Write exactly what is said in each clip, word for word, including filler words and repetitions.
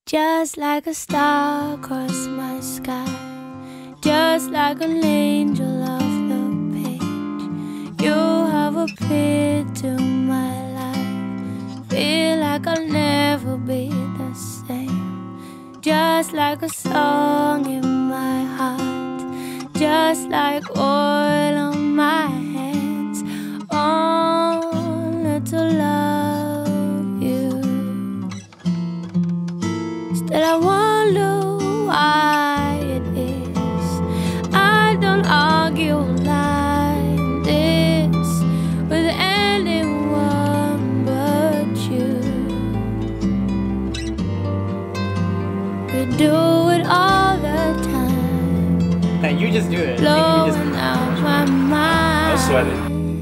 Just like a star across my sky, just like an angel off the page, you have appeared to my life. Feel like I'll never be the same. Just like a song in my heart, just like oil on my hands, only to love you. Still I wonder why it is I don't argue like this with anyone but you. We do it all the time. Now you just do it. Blowing you just... out my mind. I was sweating.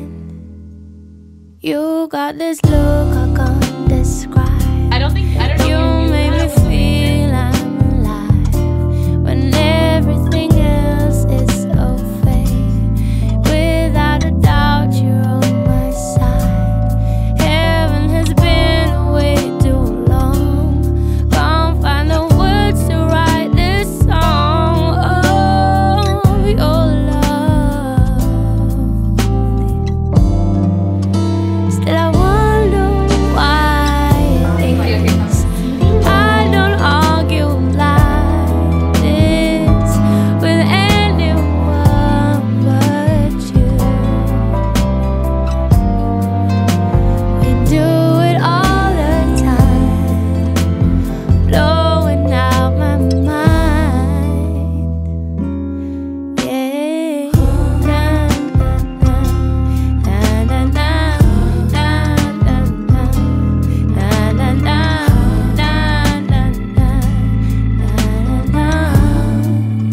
You got this look I can't describe. I don't think I don't know. You you make me feel I'm alive when everything else is so fake. Without a doubt, you're on my side. Heaven has been away too long. Can't find the words to write this song of your love. Still I wonder why it is I don't argue like this with anyone but you. We do it all the time, blowing out my mind. Yeah. Na, na, na, na, na, na, na, na, na, na, na, na, na.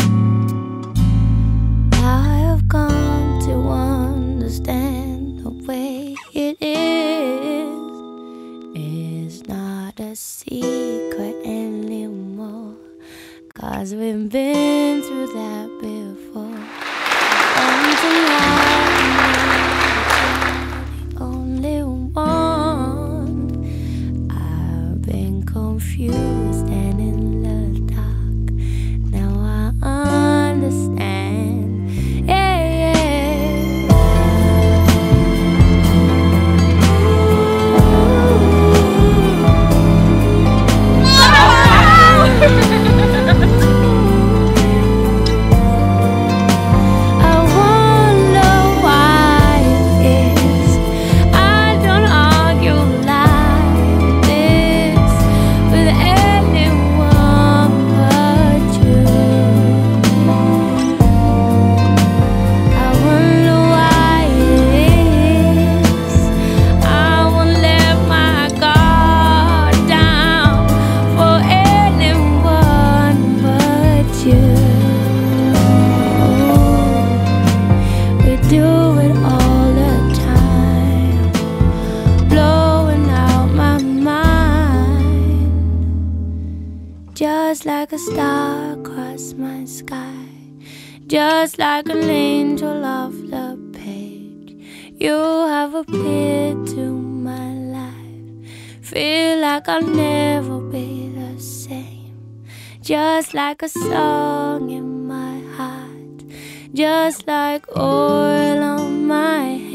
Now I have come to understand the way it is. It's not a secret anymore, 'cause we've been through that before. Until now, you're the only one. I've been confused and in the dark. Now I understand. Yeah, yeah. I wonder why it is I don't argue like this with anyone but you. I wonder why it is I won't let my guard down for anyone but you. We do it all the time, blowing out my mind. Just like a star across my sky, just like an angel off the page, you have appeared to my life. Feel like I'll never be the same. Just like a song in my heart, just like oil on my